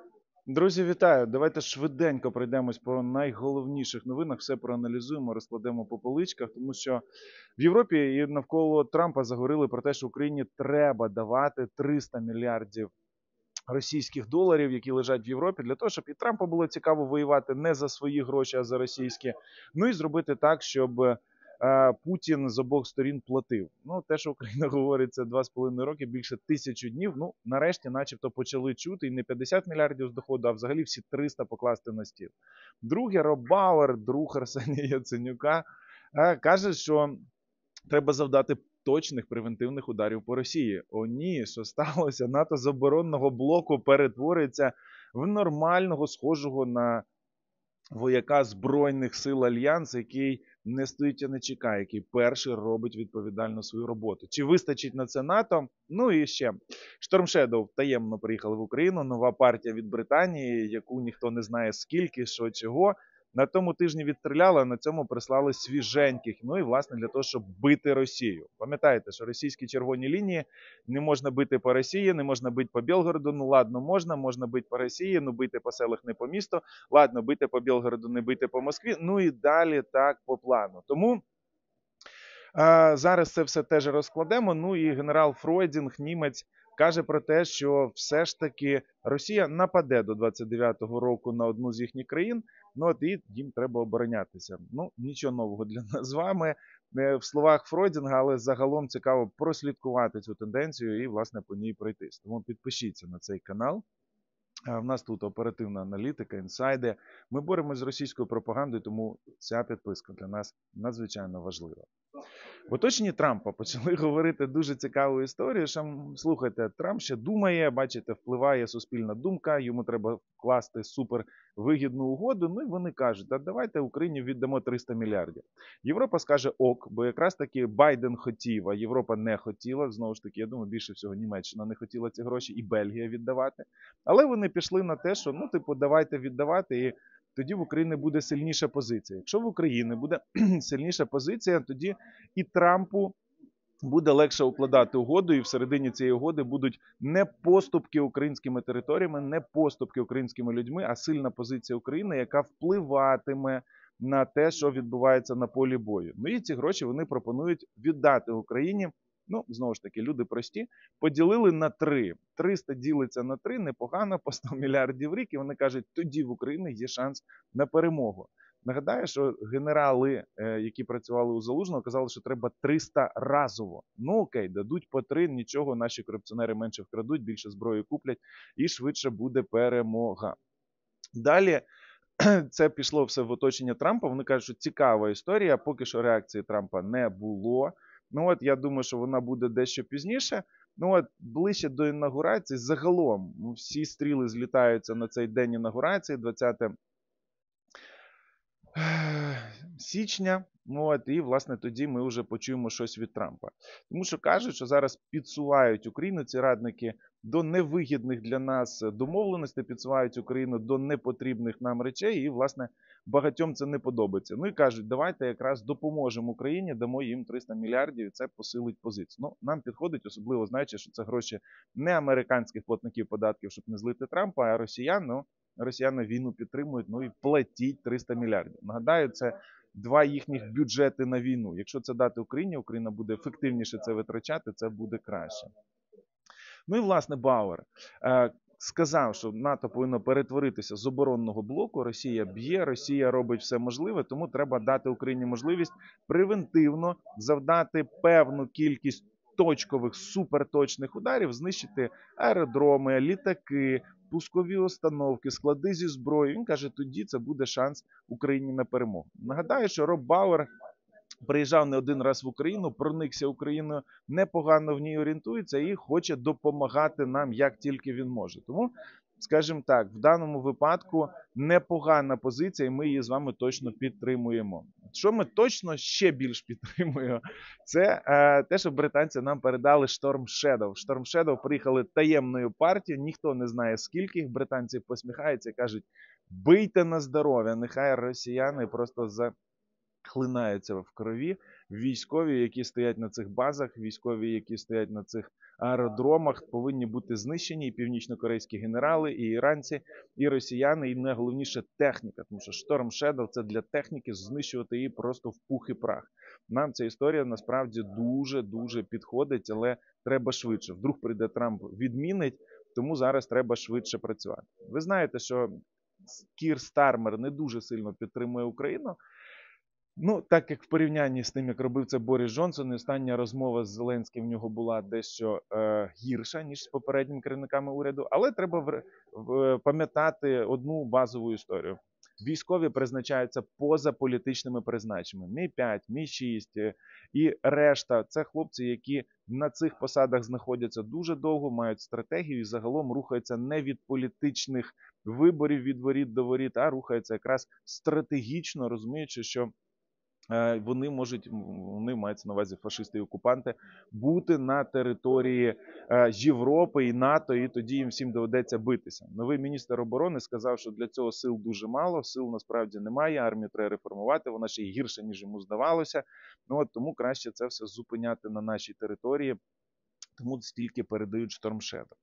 Друзі, вітаю! Давайте швиденько пройдемось по найголовніших новинах, все проаналізуємо, розкладемо по поличках, тому що в Європі і навколо Трампа заговорили про те, що Україні треба давати 300 мільярдів російських доларів, які лежать в Європі, для того, щоб і Трампу було цікаво воювати не за свої гроші, а за російські. Ну і зробити так, щоб Путін з обох сторін платив. Ну, те, що Україна говорить, це 2,5 роки, більше 1000 днів. Ну, нарешті, начебто, почали чути і не 50 мільярдів з доходу, а взагалі всі 300 покласти на стіл. Друге, Роб Бауер, друг Арсенія Яценюка, каже, що треба завдати точних превентивних ударів по Росії. О, ні, що сталося? НАТО з оборонного блоку перетвориться в нормального, схожого на вояка Збройних сил Альянсу, який не стоїть і не чекає, який перший робить відповідально свою роботу. Чи вистачить на це НАТО? Ну і ще Storm Shadow таємно приїхали в Україну. Нова партія від Британії, яку ніхто не знає скільки, що, чого. На тому тижні відстріляли, а на цьому прислали свіженьких. Ну і власне для того, щоб бити Росію. Пам'ятаєте, що російські червоні лінії не можна бити по Росії, не можна бити по Білгороду. Ну ладно, можна бити по Росії, ну бити по селах не по місту. Ладно, бити по Білгороду, не бити по Москві. Ну і далі так по плану. Тому зараз це все теж розкладемо. Ну і генерал Фройдінг, німець, каже про те, що все ж таки Росія нападе до 29-го року на одну з їхніх країн. Ну от і їм треба оборонятися. Ну нічого нового для нас з вами в словах Фройдінга, але загалом цікаво прослідкувати цю тенденцію і власне по ній пройтись. Тому підпишіться на цей канал. В нас тут оперативна аналітика, інсайди. Ми боремось з російською пропагандою, тому ця підписка для нас надзвичайно важлива. В оточенні Трампа почали говорити дуже цікаву історію. Що, слухайте, Трамп ще думає, бачите, впливає суспільна думка, йому треба вкласти супервигідну угоду. Ну і вони кажуть, а давайте Україні віддамо 300 мільярдів. Європа скаже ок, бо якраз таки Байден хотів, а Європа не хотіла. Знову ж таки, я думаю, більше всього Німеччина не хотіла ці гроші і Бельгія віддавати. Але вони пішли на те, що давайте віддавати і тоді в Україні буде сильніша позиція. Якщо в Україні буде сильніша позиція, тоді і Трампу буде легше укладати угоду, і всередині цієї угоди будуть не поступки українськими територіями, не поступки українськими людьми, а сильна позиція України, яка впливатиме на те, що відбувається на полі бою. Ну і ці гроші вони пропонують віддати Україні. Ну, знову ж таки, люди прості, поділили на 3. 300 ділиться на 3, непогано, по 100 мільярдів в рік, і вони кажуть, тоді в Україні є шанс на перемогу. Нагадаю, що генерали, які працювали у Залужного, казали, що треба 300 разово. Ну окей, дадуть по 3, нічого, наші корупціонери менше вкрадуть, більше зброї куплять і швидше буде перемога. Далі це пішло все в оточення Трампа. Вони кажуть, що цікава історія, поки що реакції Трампа не було. Ну от я думаю, що вона буде дещо пізніше. Ну от ближче до інаугурації, загалом всі стріли злітаються на цей день інаугурації, 20 січня. Ну от, і, власне, тоді ми вже почуємо щось від Трампа. Тому що кажуть, що зараз підсувають Україну ці радники до невигідних для нас домовленостей, підсувають Україну до непотрібних нам речей, і, власне, багатьом це не подобається. Ну і кажуть, давайте якраз допоможемо Україні, дамо їм 300 мільярдів, і це посилить позицію. Ну, нам підходить, особливо знаючи, що це гроші не американських платників податків, щоб не злити Трампа, а росіян. Ну, росіяни війну підтримують, ну і платіть 300 мільярдів. Нагадаю, це 2 їхніх бюджети на війну. Якщо це дати Україні, Україна буде ефективніше це витрачати, це буде краще. Ну і, власне, Бауер сказав, що НАТО повинно перетворитися з оборонного блоку. Росія б'є, Росія робить все можливе, тому треба дати Україні можливість превентивно завдати певну кількість точкових, суперточних ударів, знищити аеродроми, літаки, пускові установки, склади зі зброєю. Він каже, тоді це буде шанс Україні на перемогу. Нагадаю, що Роб Бауер приїжджав не один раз в Україну, проникся Україною, непогано в ній орієнтується і хоче допомагати нам, як тільки він може. Тому, скажімо так, в даному випадку непогана позиція, і ми її з вами точно підтримуємо. Що ми точно ще більш підтримуємо, це те, що британці нам передали Storm Shadow. Storm Shadow приїхали таємною партією, ніхто не знає скільки їх, британці посміхаються і кажуть, бийте на здоров'я, нехай росіяни просто хлинаються в крові. Військові, які стоять на цих базах, військові, які стоять на цих аеродромах, повинні бути знищені і північнокорейські генерали, і іранці, і росіяни, і найголовніше техніка. Тому що Storm Shadow – це для техніки знищувати її просто в пух і прах. Нам ця історія насправді дуже-дуже підходить, але треба швидше. Вдруг прийде Трамп, відмінить, тому зараз треба швидше працювати. Ви знаєте, що Кір Стармер не дуже сильно підтримує Україну. Ну, так як в порівнянні з тим, як робив це Борис Джонсон, і остання розмова з Зеленським в нього була дещо гірша, ніж з попередніми керівниками уряду. Але треба пам'ятати одну базову історію. Військові призначаються поза політичними призначеннями. Мі-5, Мі-6 і решта – це хлопці, які на цих посадах знаходяться дуже довго, мають стратегію і загалом рухаються не від політичних виборів від воріт до воріт, а рухаються якраз стратегічно, розуміючи, що вони мають на увазі фашисти і окупанти, бути на території Європи і НАТО, і тоді їм всім доведеться битися. Новий міністр оборони сказав, що для цього сил дуже мало, сил насправді немає, армію треба реформувати, вона ще й гірша, ніж йому здавалося. Тому краще це все зупиняти на нашій території, тому стільки передають Storm Shadow.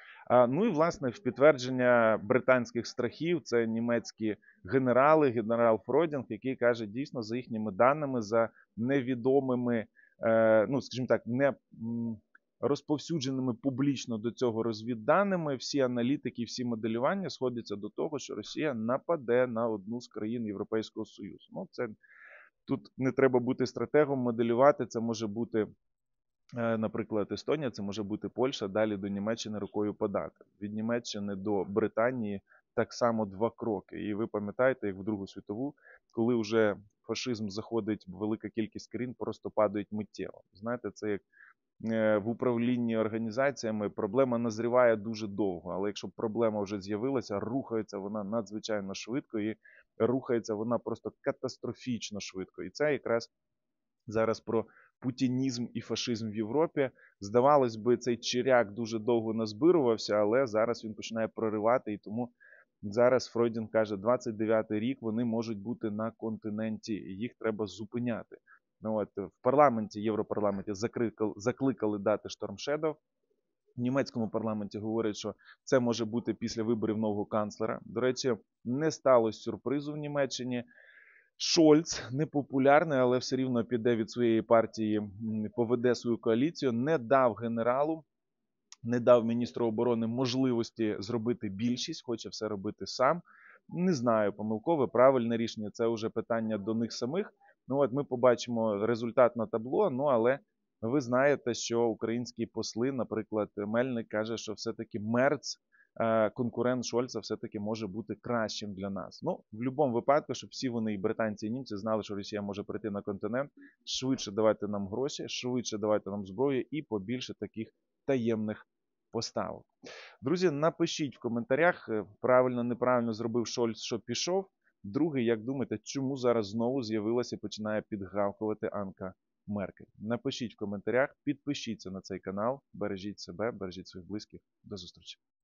Ну і, власне, в підтвердження британських страхів, це німецькі генерали, генерал Фройдінг, який каже, дійсно, за їхніми даними, за невідомими, скажімо так, не розповсюдженими публічно до цього розвідданими, всі аналітики, всі моделювання сходяться до того, що Росія нападе на одну з країн Європейського Союзу. Тут не треба бути стратегом, моделювати, це може бути, наприклад, Естонія, це може бути Польща, далі до Німеччини рукою подати. Від Німеччини до Британії так само 2 кроки. І ви пам'ятаєте, як в Другу світову, коли вже фашизм заходить в велика кількість країн, просто падають миттєво. Знаєте, це як в управлінні організаціями проблема назріває дуже довго, але якщо проблема вже з'явилася, рухається вона надзвичайно швидко і рухається вона просто катастрофічно швидко. І це якраз зараз про путінізм і фашизм в Європі. Здавалось би, цей чиряк дуже довго назбирувався, але зараз він починає проривати, і тому зараз Фройдінг каже, 29-й рік вони можуть бути на континенті, і їх треба зупиняти. В парламенті, Європарламенті закликали дати Storm Shadow. В німецькому парламенті говорять, що це може бути після виборів нового канцлера. До речі, не сталося сюрпризу в Німеччині. Шольц, непопулярний, але все рівно піде від своєї партії, поведе свою коаліцію, не дав генералу, не дав міністру оборони можливості зробити більшість, хоче все робити сам. Не знаю, помилкове, правильне рішення, це вже питання до них самих. Ми побачимо результат на табло, але ви знаєте, що українські посли, наприклад, Мельник каже, що все-таки Мерц, конкурент Шольца, все-таки може бути кращим для нас. В будь-якому випадку, щоб всі вони, і британці, і німці, знали, що Росія може прийти на континент, швидше давайте нам гроші, швидше давайте нам зброю і побільше таких таємних поставок. Друзі, напишіть в коментарях, правильно, неправильно зробив Шольц, що пішов. Друге, як думаєте, чому зараз знову з'явилася і починає підгавкувати Ангела Меркель? Напишіть в коментарях, підпишіться на цей канал, бережіть себе, бережіть своїх близьких. До зустрічі.